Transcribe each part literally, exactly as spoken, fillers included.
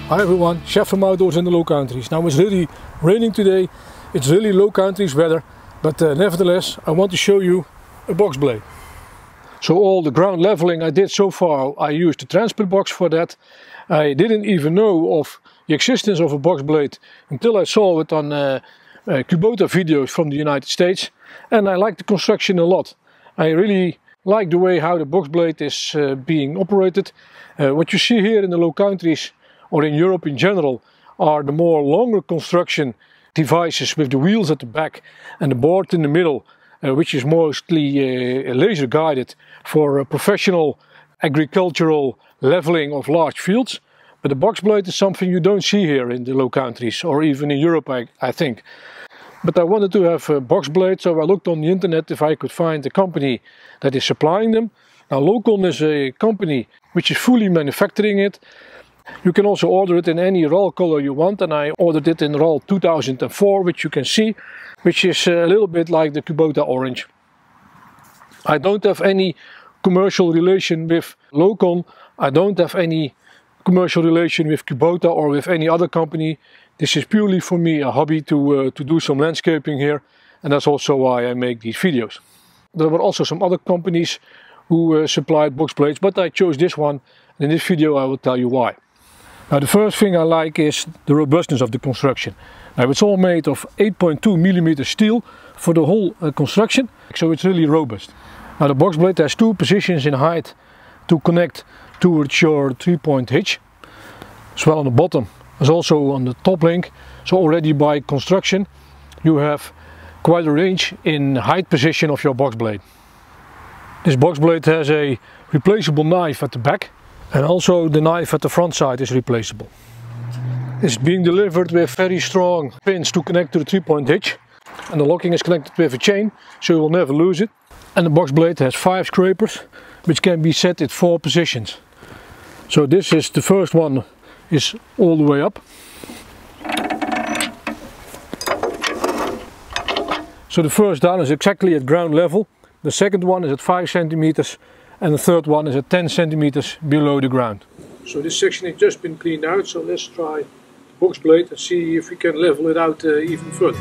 Hi everyone, Chef from Outdoors in the Low Countries. Now it's really raining today, it's really low countries weather, but uh, nevertheless I want to show you a box blade. So all the ground leveling I did so far, I used the transport box for that. I didn't even know of the existence of a box blade until I saw it on uh, uh, Kubota videos from the United States, and I like the construction a lot. I really like the way how the box blade is uh, being operated. Uh, what you see here in the Low Countries or in Europe in general are the more longer construction devices with the wheels at the back and the board in the middle, uh, which is mostly uh, laser guided for uh, professional agricultural leveling of large fields. But the box blade is something you don't see here in the Low Countries or even in Europe, I, I think. But I wanted to have a box blade, so I looked on the internet if I could find a company that is supplying them. Now Locon is a company which is fully manufacturing it. You can also order it in any R A L color you want, and I ordered it in R A L two thousand four, which you can see, which is a little bit like the Kubota orange. I don't have any commercial relation with Locon, I don't have any commercial relation with Kubota or with any other company. This is purely for me a hobby to, uh, to do some landscaping here, and that's also why I make these videos. There were also some other companies who uh, supplied box blades, but I chose this one, and in this video I will tell you why. Now the first thing I like is the robustness of the construction. Now it's all made of eight point two millimeter steel for the whole uh, construction, so it's really robust. Now the box blade has two positions in height to connect towards your three-point hitch, as well on the bottom as also on the top link. So already by construction you have quite a range in height position of your box blade. This box blade has a replaceable knife at the back, and also the knife at the front side is replaceable. It's being delivered with very strong pins to connect to the three-point hitch, and the locking is connected with a chain, so you will never lose it. And the box blade has five scrapers, which can be set in four positions. So this is the first one, is all the way up. So the first down is exactly at ground level. The second one is at five centimeters, and the third one is at ten centimeters below the ground. So this section has just been cleaned out, so let's try the box blade and see if we can level it out uh, even further.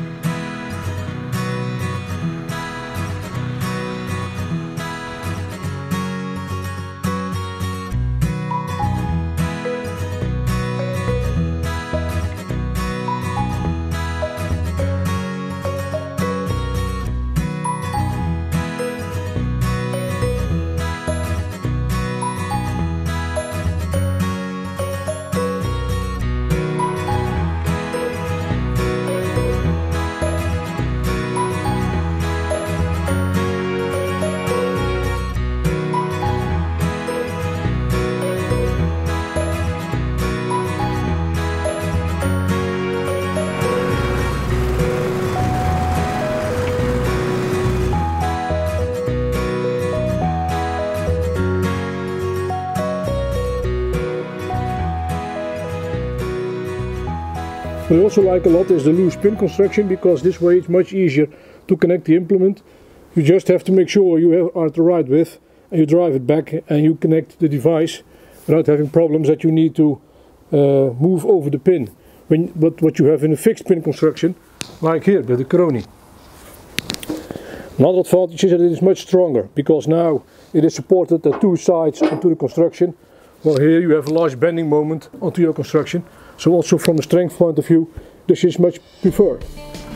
What I also like a lot is the loose pin construction, because this way it's much easier to connect the implement. You just have to make sure you are at the right width, and you drive it back and you connect the device without having problems that you need to uh, move over the pin. When, but what you have in a fixed pin construction, like here with the Caroni. Another advantage is that it is much stronger, because now it is supported at two sides onto the construction. Well, here you have a large bending moment onto your construction. So also from a strength point of view, this is much preferred.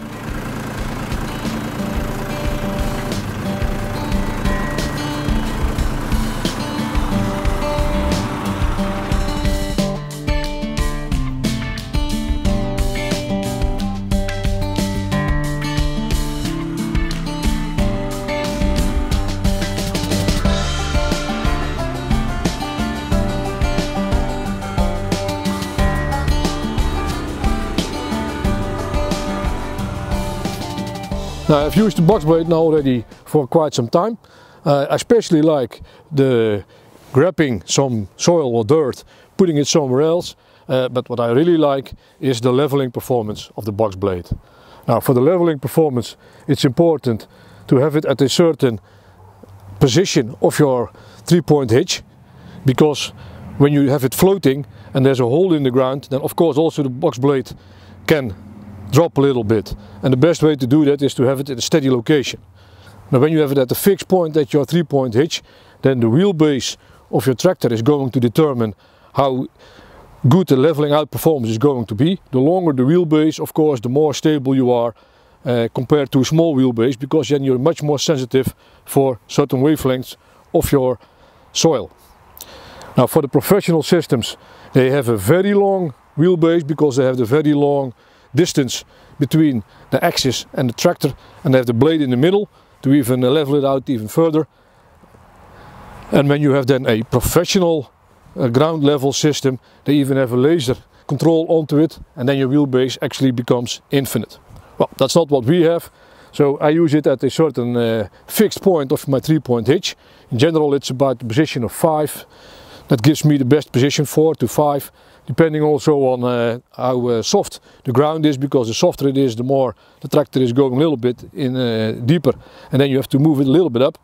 Now I've used the box blade now already for quite some time. Uh, I especially like the grabbing some soil or dirt, putting it somewhere else. Uh, but what I really like is the leveling performance of the box blade. Now for the leveling performance, it's important to have it at a certain position of your three-point hitch, because when you have it floating and there's a hole in the ground, then of course also the box blade can drop a little bit. And the best way to do that is to have it at a steady location. Now when you have it at a fixed point at your three-point hitch, then the wheelbase of your tractor is going to determine how good the leveling out performance is going to be. The longer the wheelbase, of course, the more stable you are uh, compared to a small wheelbase, because then you're much more sensitive for certain wavelengths of your soil. Now for the professional systems, they have a very long wheelbase because they have the very long distance between the axis and the tractor, and they have the blade in the middle to even level it out even further. And when you have then a professional uh, ground level system, they even have a laser control onto it, and then your wheelbase actually becomes infinite. Well, that's not what we have. So I use it at a certain uh, fixed point of my three-point hitch. In general, it's about the position of five. That gives me the best position, four to five, depending also on uh, how uh, soft the ground is, because the softer it is, the more the tractor is going a little bit in uh, deeper, and then you have to move it a little bit up.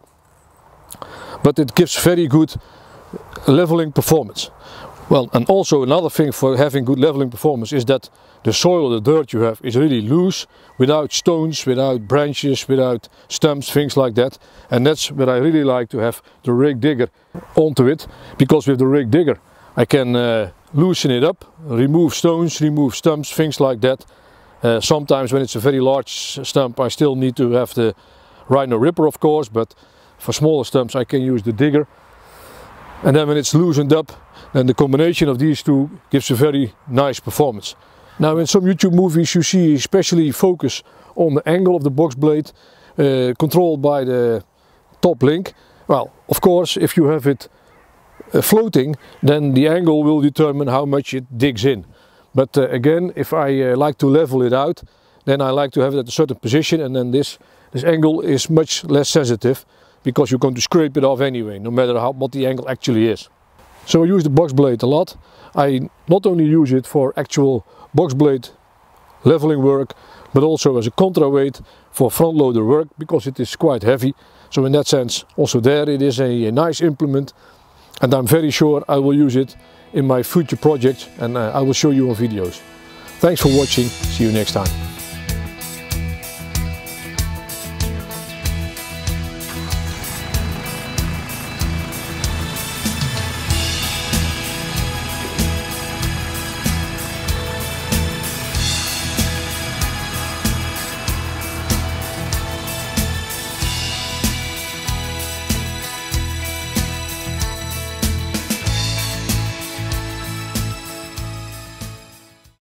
But it gives very good leveling performance. Well, and also another thing for having good leveling performance is that the soil, the dirt you have, is really loose, without stones, without branches, without stumps, things like that. And that's where I really like to have the rake digger onto it, because with the rake digger I can uh, loosen it up, remove stones, remove stumps, things like that. Uh, sometimes when it's a very large stump I still need to have the Rhino Ripper, of course, but for smaller stumps I can use the digger. And then when it's loosened up, then the combination of these two gives a very nice performance. Now in some YouTube movies you see especially focus on the angle of the box blade uh, controlled by the top link. Well, of course, if you have it uh, floating, then the angle will determine how much it digs in. But uh, again, if I uh, like to level it out, then I like to have it at a certain position, and then this, this angle is much less sensitive, because you're going to scrape it off anyway, no matter how, what the angle actually is. So I use the box blade a lot. I not only use it for actual box blade leveling work, but also as a contraweight for front loader work, because it is quite heavy. So in that sense, also there it is a, a nice implement, and I'm very sure I will use it in my future projects, and uh, I will show you on videos. Thanks for watching, see you next time.